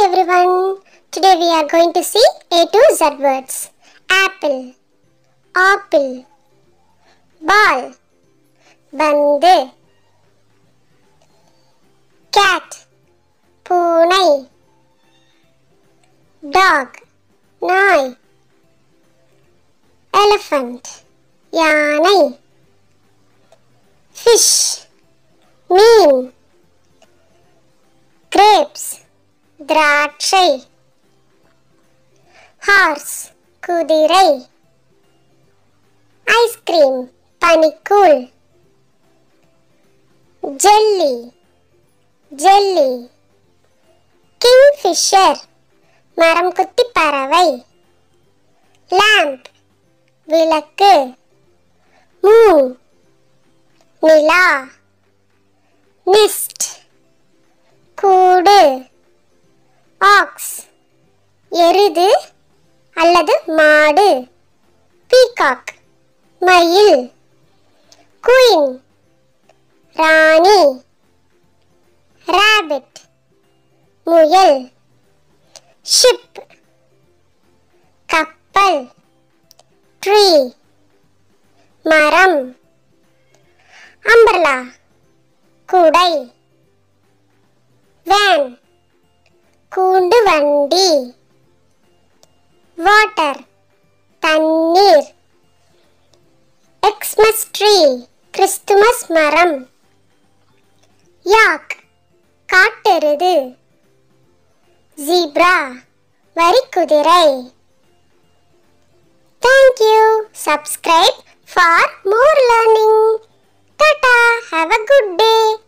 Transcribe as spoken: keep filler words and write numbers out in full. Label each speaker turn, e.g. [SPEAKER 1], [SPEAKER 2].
[SPEAKER 1] everyone. Today we are going to see A to Z words. Apple, apple, ball, bande, cat, பூனை, dog, நாய், elephant, யானை, fish, மீன், grapes, திராட்சை, horse, குதிரை, ice cream, பனிக்கூழ், jelly, jelly, kingfisher, மரம் குத்தி பறவை, lamp, விளக்கு, moon, நிலா, nest, கூடு, ox, எருது அல்லது மாடு, peacock, மயில், queen, ராணி, rabbit, முயல், ship, கப்பல், tree, மரம், umbrella, குடை, van, கூண்டு வண்டி, water, தண்ணீர், Xmas tree, கிறிஸ்துமஸ் மரம், yak, காட்டெருது, zebra, வரிக்குதிரை. Thank you. Subscribe for more learning. Tata. Have a good day.